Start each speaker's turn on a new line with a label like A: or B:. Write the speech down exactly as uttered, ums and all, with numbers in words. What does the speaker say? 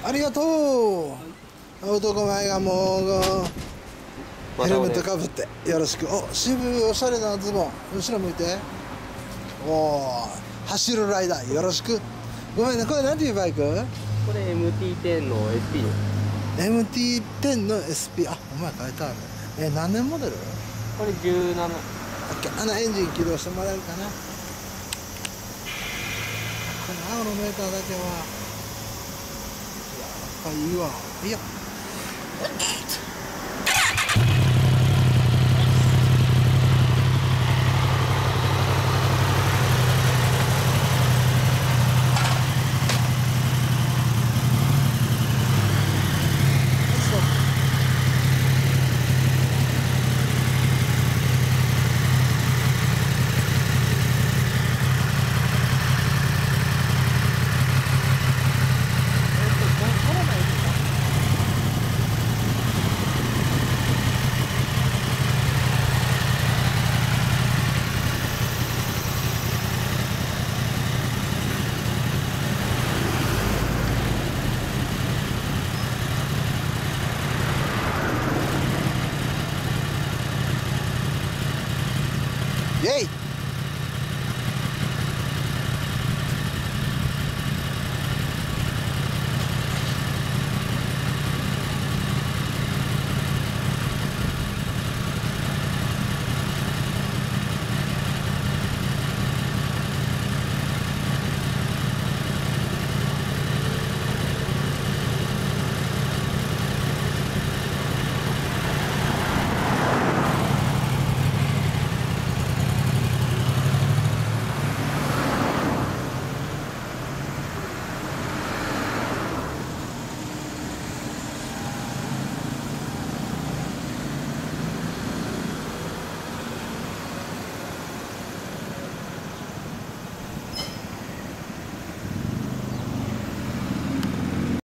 A: ありがとう。男前がもうヘルメットかぶってよろしく。お、渋いおしゃれなズボン。後ろ向いて。おお、走るライダーよろしく。ごめんね、これ何ていうバイク？
B: これ エムティーテン の エスピー です。
A: エムティーテン の エスピー。あ、お前書いてある。え、何年モデル？
B: これじゅうなな。
A: オッケー。あのエンジン起動してもらえるかな。この青のメーターだけはやっぱいいわ。いいよ。